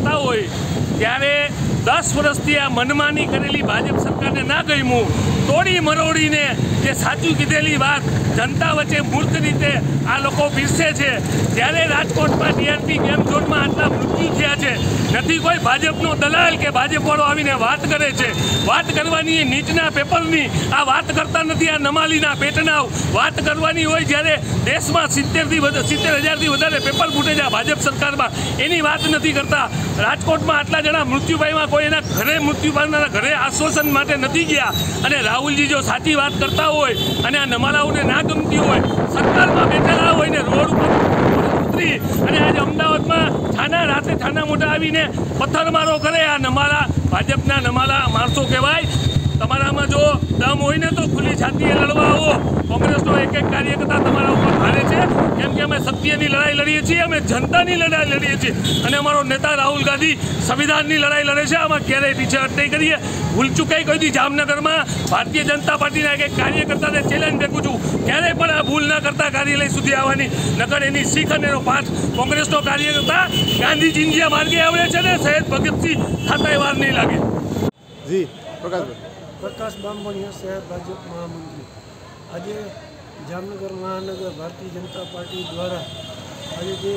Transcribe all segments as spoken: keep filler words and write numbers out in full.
કરता હોય ત્યારે दस वर्षथी आ मनमानी करेली भाजप सरकार ने ना गम्યું तोड़ी मरोड़ीने जे साचू कीधेली बात जनता वच्चे मूर्ख रीते आ लोको पीरसे छे। त्यारे राजकोट में टीआरपी गेम झोन में आटला मृत्यु थया छे, नथी कोई भाजपनो दलाल के भाजपवाळो आवीने वात करे छे। वात करवानी नीचना पेपरनी आ वात करता नथी, आ नमालीना पेटना वात करवानी होय ज्यारे देशमां सित्तेर थी सित्तेर हज़ार थी वधारे पेपर फूटे छे भाजप सरकारमा, एनी वात नथी करता। राजकोट में आटला जणा मृत्यु पाम्या, कोई एना घरे मृत्यु पामनारा घरे आश्वासन माटे नथी गया। अने राहुलजी जो साची वात करता होय अने आ नमालाओने ना गमती होय, सरकारमा बेठेला होय ने रोड पर उतरी अने आज अमदावादमां थाना राते थाना मोटा आवीने पत्थरमारो करे, आ नमाला भाजपना नमाला माणसो कहेवाय। तमारामां जो दम होय ने तो खुली छातीए लड़वा आवो। कोंग्रेसनो एक एक कार्यकर्ता तमारा उपर भारे छे, केम के अमे सत्यनी लड़ाई लड़ीए छीए, अमे जनतानी लड़ाई लड़ीए छीए अने अमारो नेता राहुल गांधी संविधाननी लड़ाई लड़े छे। आमां क्यारेय पीछे नहीं करीए। भूल चूकाई कोई दी जामनगर में भारतीय जनता पार्टी एक कार्यकर्ता ने चेलेन्ज फेंकू छूं, क्यारेय पण आ भूल न करता कार्यालय सुधी आववानी, नकर एनी सीख अने एनो पाठ कोंग्रेसनो कार्यकर्ता गांधीजी जे मार्गे आवडे छे ने शहीद भगतसिंह थाताय वार नहीं लागे। जी प्रकाश प्रकाश बामणिया शहर भाजप महामंत्री। आज जामनगर महानगर भारतीय जनता पार्टी द्वारा आज जे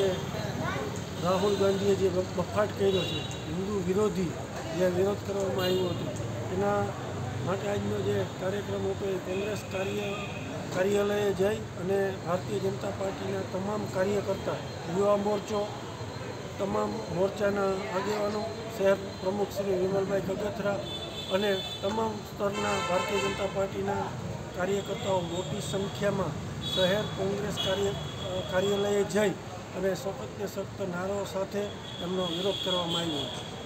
राहुल गांधीए जे बफाट कर्यो छे, हिंदू विरोधी जे विरोध करवामां आव्यो हतो, एना माटे आजनो जे कार्यक्रम हतो ए कोंग्रेस कार्य कार्यालये जई अने भारतीय जनता पार्टीना तमाम कार्यकर्ता, युवा मोर्चो, तमाम मोर्चाना आगेवानो, शहर प्रमुख श्री विमलभाई कगथरा अने तमाम स्तरना भारतीय जनता पार्टीना कार्यकर्ताओ मोटी संख्या में शहर कोंग्रेस कार्य कार्यालये जई अने सख्त ने सख्त नाराओ साथे एमनो विरोध करवामां आव्यो।